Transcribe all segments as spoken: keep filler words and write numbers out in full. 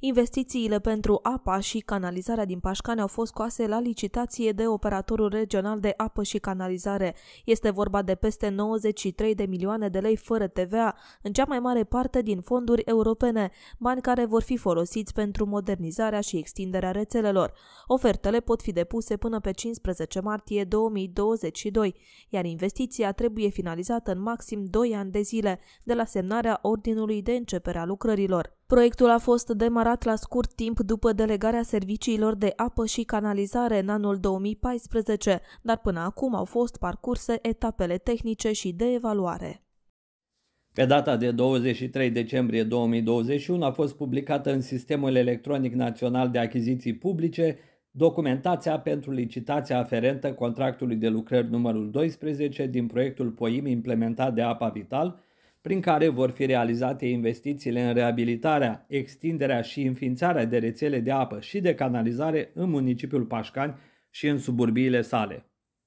Investițiile pentru apa și canalizarea din Pașcani au fost scoase la licitație de operatorul regional de apă și canalizare. Este vorba de peste nouăzeci și trei de milioane de lei fără T V A, în cea mai mare parte din fonduri europene, bani care vor fi folosiți pentru modernizarea și extinderea rețelelor. Ofertele pot fi depuse până pe cincisprezece martie două mii douăzeci și doi, iar investiția trebuie finalizată în maxim doi ani de zile, de la semnarea ordinului de începere a lucrărilor. Proiectul a fost demarat la scurt timp după delegarea serviciilor de apă și canalizare în anul două mii paisprezece, dar până acum au fost parcurse etapele tehnice și de evaluare. Pe data de douăzeci și trei decembrie două mii douăzeci și unu a fost publicată în Sistemul Electronic Național de Achiziții Publice documentația pentru licitația aferentă contractului de lucrări numărul doisprezece din proiectul POIM implementat de Apa Vital, prin care vor fi realizate investițiile în reabilitarea, extinderea și înființarea de rețele de apă și de canalizare în municipiul Pașcani și în suburbiile sale.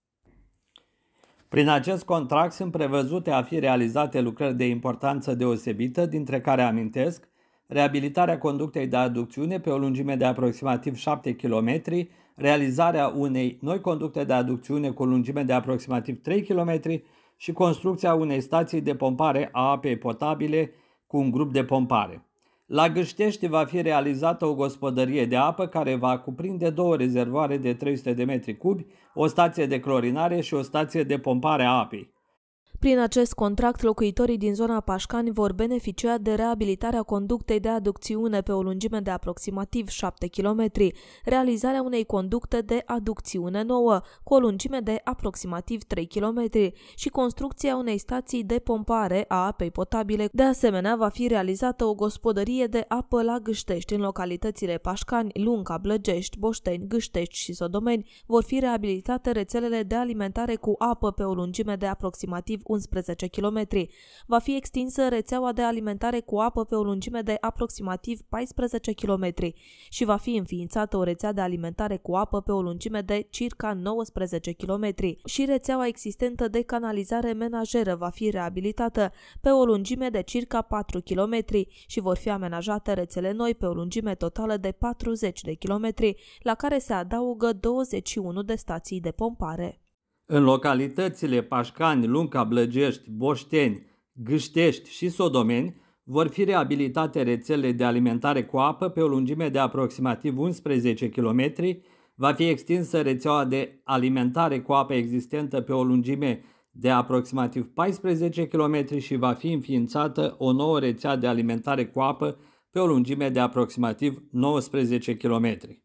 Prin acest contract sunt prevăzute a fi realizate lucrări de importanță deosebită, dintre care amintesc reabilitarea conductei de aducțiune pe o lungime de aproximativ șapte kilometri, realizarea unei noi conducte de aducțiune cu o lungime de aproximativ trei kilometri și construcția unei stații de pompare a apei potabile cu un grup de pompare. La Gâștești va fi realizată o gospodărie de apă care va cuprinde două rezervoare de trei sute de metri cubi, o stație de clorinare și o stație de pompare a apei. Prin acest contract, locuitorii din zona Pașcani vor beneficia de reabilitarea conductei de aducțiune pe o lungime de aproximativ șapte kilometri, realizarea unei conducte de aducțiune nouă cu o lungime de aproximativ trei kilometri și construcția unei stații de pompare a apei potabile. De asemenea, va fi realizată o gospodărie de apă la Gâștești. În localitățile Pașcani, Lunca, Blăgești, Boșteni, Gâștești și Sodomeni vor fi reabilitate rețelele de alimentare cu apă pe o lungime de aproximativ unsprezece kilometri. Va fi extinsă rețeaua de alimentare cu apă pe o lungime de aproximativ paisprezece kilometri și va fi înființată o rețea de alimentare cu apă pe o lungime de circa nouăsprezece kilometri și rețeaua existentă de canalizare menajeră va fi reabilitată pe o lungime de circa patru kilometri și vor fi amenajate rețele noi pe o lungime totală de patruzeci de kilometri, la care se adaugă douăzeci și unu de stații de pompare. În localitățile Pașcani, Lunca, Blăgești, Boșteni, Gâștești și Sodomeni vor fi reabilitate rețelele de alimentare cu apă pe o lungime de aproximativ unsprezece kilometri, va fi extinsă rețeaua de alimentare cu apă existentă pe o lungime de aproximativ paisprezece kilometri și va fi înființată o nouă rețea de alimentare cu apă pe o lungime de aproximativ nouăsprezece kilometri.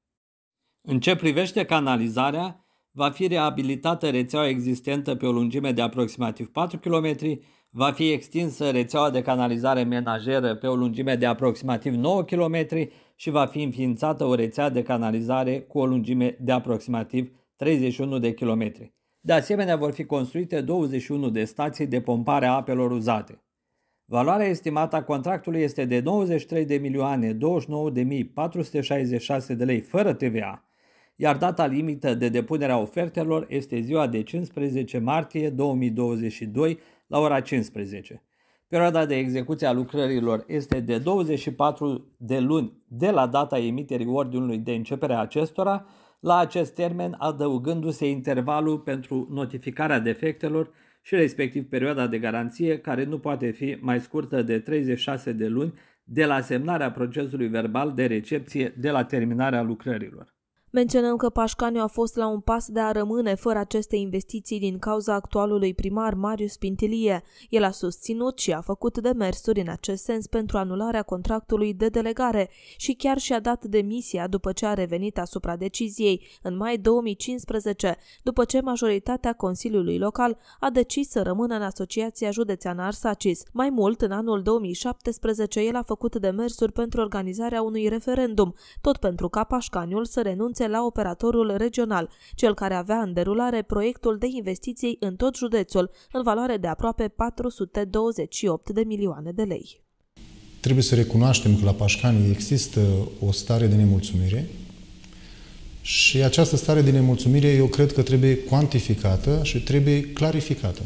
În ce privește canalizarea, va fi reabilitată rețeaua existentă pe o lungime de aproximativ patru kilometri, va fi extinsă rețeaua de canalizare menajeră pe o lungime de aproximativ nouă kilometri și va fi înființată o rețea de canalizare cu o lungime de aproximativ treizeci și unu de kilometri. De asemenea, vor fi construite douăzeci și unu de stații de pompare a apelor uzate. Valoarea estimată a contractului este de nouăzeci și trei de milioane douăzeci și nouă de mii patru sute șaizeci și șase de lei fără T V A, iar data limită de depunere a ofertelor este ziua de cincisprezece martie două mii douăzeci și doi la ora cincisprezece. Perioada de execuție a lucrărilor este de douăzeci și patru de luni de la data emiterii ordinului de începere a acestora, la acest termen adăugându-se intervalul pentru notificarea defectelor și respectiv perioada de garanție, care nu poate fi mai scurtă de treizeci și șase de luni de la semnarea procesului verbal de recepție de la terminarea lucrărilor. Menționăm că Pașcani a fost la un pas de a rămâne fără aceste investiții din cauza actualului primar Marius Pintilie. El a susținut și a făcut demersuri în acest sens pentru anularea contractului de delegare și chiar și-a dat demisia după ce a revenit asupra deciziei în mai două mii cincisprezece, după ce majoritatea Consiliului Local a decis să rămână în Asociația Județeană Arsacis. Mai mult, în anul două mii șaptesprezece, el a făcut demersuri pentru organizarea unui referendum, tot pentru ca Pașcaniul să renunțe la operatorul regional, cel care avea în derulare proiectul de investiții în tot județul, în valoare de aproape patru sute douăzeci și opt de milioane de lei. Trebuie să recunoaștem că la Pașcani există o stare de nemulțumire și această stare de nemulțumire eu cred că trebuie cuantificată și trebuie clarificată.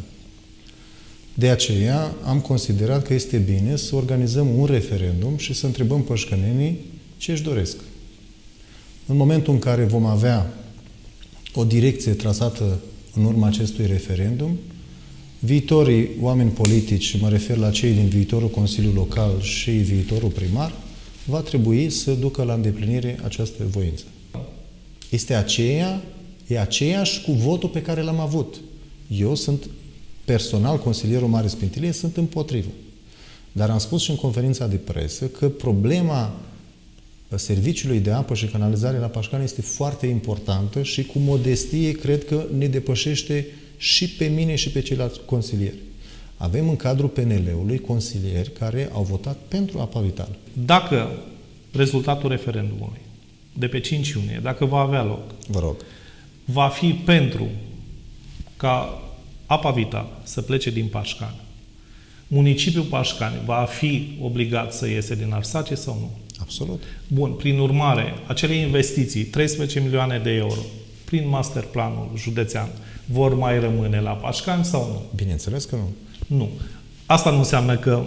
De aceea am considerat că este bine să organizăm un referendum și să întrebăm pașcanenii Ce își doresc? În momentul în care vom avea o direcție trasată în urma acestui referendum, viitorii oameni politici, și mă refer la cei din viitorul Consiliu Local și viitorul primar, va trebui să ducă la îndeplinire această voință. Este aceea, e aceeași cu votul pe care l-am avut. Eu sunt personal consilierul Mare Spintilie, sunt împotrivă. Dar am spus și în conferința de presă că problema serviciului de apă și canalizare la Pașcani este foarte importantă și cu modestie cred că ne depășește și pe mine și pe ceilalți consilieri. Avem în cadrul P N L-ului consilieri care au votat pentru apa vitală. Dacă rezultatul referendumului de pe cinci iunie, dacă va avea loc, vă rog, va fi pentru ca apa vitală să plece din Pașcani, municipiul Pașcani va fi obligat să iese din Arsace sau nu? Absolut. Bun, prin urmare, acele investiții, treisprezece milioane de euro, prin masterplanul județean, vor mai rămâne la Pașcani sau nu? Bineînțeles că nu. Nu. Asta nu înseamnă că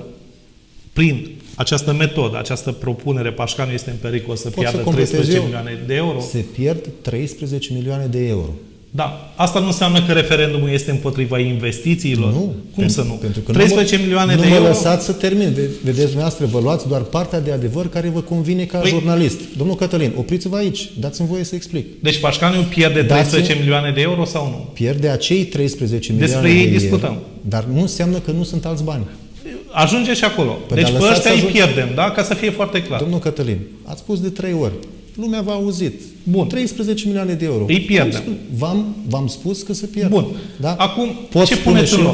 prin această metodă, această propunere, Pașcani este în pericol să Pot piardă să treisprezece eu, milioane de euro? Se pierd treisprezece milioane de euro. Da. Asta nu înseamnă că referendumul este împotriva investițiilor? Nu. Cum pentru, să nu? Pentru că treisprezece milioane nu de mă euro? lăsați să termin. Vedeți dumneavoastră, vă luați doar partea de adevăr care vă convine ca păi, jurnalist. Domnul Cătălin, opriți-vă aici. Dați-mi voie să explic. Deci Pașcaniul pierde treisprezece milioane de euro sau nu? Pierde acei treisprezece milioane Despre ei de discutăm. euro. Dar nu înseamnă că nu sunt alți bani. Ajunge și acolo. Păi deci pe ăștia îi pierdem, da? Ca să fie foarte clar. Domnul Cătălin, ați spus de trei ori. Lumea v-a auzit. Bun. treisprezece milioane de euro. Îi pierdem. V-am, v-am spus că se pierd. Bun. Da? Acum, Pot ce puneți în loc?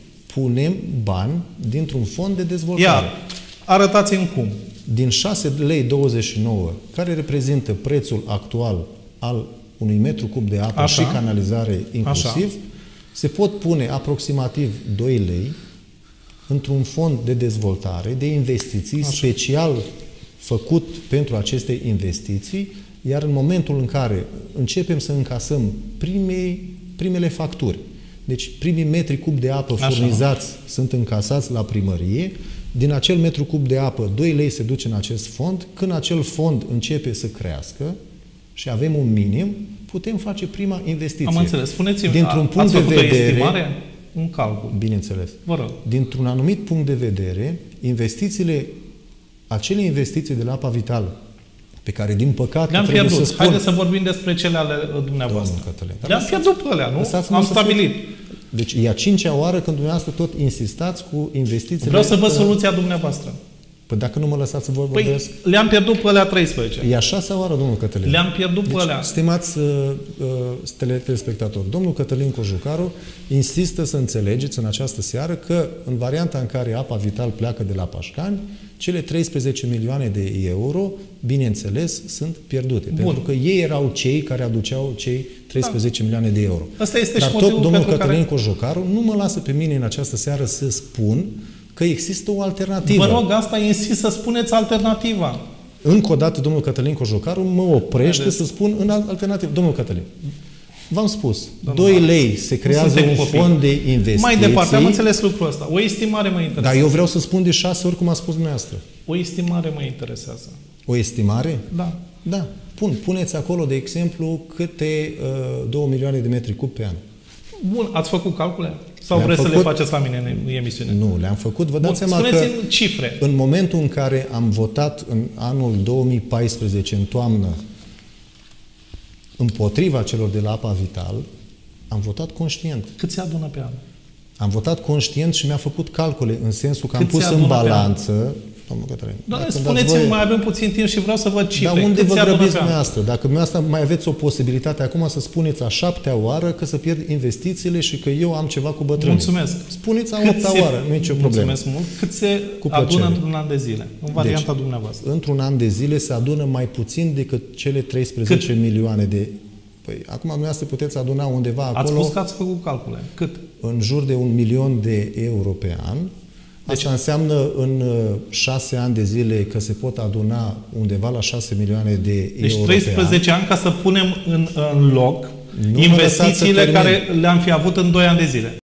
Punem bani dintr-un fond de dezvoltare. Iar, arătați-mi cum. Din șase lei douăzeci și nouă, care reprezintă prețul actual al unui metru cub de apă Așa. și canalizare inclusiv, Așa. se pot pune aproximativ doi lei într-un fond de dezvoltare, de investiții Așa. special făcut pentru aceste investiții, iar în momentul în care începem să încasăm primei, primele facturi, deci primii metri cub de apă Așa. furnizați sunt încasați la primărie, din acel metru cub de apă, doi lei se duce în acest fond, când acel fond începe să crească și avem un minim, putem face prima investiție. Am înțeles. Spuneți-mi, dintr-un punct ați de făcut vedere, o estimare? Un calcul. Bineînțeles. Vă rog. Dintr-un anumit punct de vedere, investițiile, acele investiții de la apa vitală, pe care, din păcate, le-am trebuie pierdut. să spun... Haideți să vorbim despre cele ale dumneavoastră. Le-am pierdut pe alea, nu? Am stabilit. Deci e a cincea oară când dumneavoastră tot insistați cu investițiile... Vreau să văd soluția dumneavoastră. Păi dacă nu mă lăsați să vă păi vorbesc... le-am pierdut pe alea treisprezece. E a șasea oară, domnul Cătălin. Le-am pierdut pe deci, alea. Stimați uh, uh, telespectatori, domnul Cătălin Cojucaru insistă să înțelegeți în această seară că în varianta în care apa vital pleacă de la Pașcani, cele treisprezece milioane de euro, bineînțeles, sunt pierdute. Bun. Pentru că ei erau cei care aduceau cei treisprezece da. milioane de euro. Asta este Dar și tot domnul Cătălin care... Cojucaru nu mă lasă pe mine în această seară să spun că există o alternativă. Vă rog, asta insist să spuneți alternativa. Încă o dată, domnul Cătălin Cojucaru mă oprește Vedeți? să spun în alternativă. Domnul Cătălin, v-am spus, doi lei se creează un copii. fond de investiții. Mai departe, am înțeles lucrul ăsta. O estimare mă interesează. Dar eu vreau să spun de șase ori cum a spus dumneavoastră. O estimare mă interesează. O estimare? Da. Da. Pun. Puneți acolo, de exemplu, câte uh, două milioane de metri cub pe an. Bun, ați făcut calcule? Sau vreți făcut... să le faceți la mine în emisiune? Nu, le-am făcut. Vă dați Bun, seama că cifre. în momentul în care am votat în anul două mii paisprezece, în toamnă, împotriva celor de la Apa Vital, am votat conștient. Cât se adună pe an? Am votat conștient și mi-a făcut calcule, în sensul că am pus în balanță... Domnul Cătălin, Doamne, spuneți-mi, voi... mai avem puțin timp și vreau să văd cifre. Dar unde Cât vă grăbiți dumneavoastră? Dacă dumneavoastră mai aveți o posibilitate acum să spuneți a șaptea oară că să pierd investițiile și că eu am ceva cu bătrânii. Mulțumesc. Spuneți a opta se... oară, nu e nicio problemă. Mulțumesc mult. Cât se adună într-un an de zile? În varianta deci, dumneavoastră. Într-un an de zile se adună mai puțin decât cele treisprezece Cât? milioane de... Păi, acum dumneavoastră puteți aduna undeva acolo... Ați spus că ați făcut calcule. Cât? În jur de un milion de euro pe an. Deci, asta înseamnă în șase ani de zile că se pot aduna undeva la șase milioane de deci euro treisprezece pe an. ani ca să punem în, în loc nu investițiile care le-am fi avut în doi ani de zile.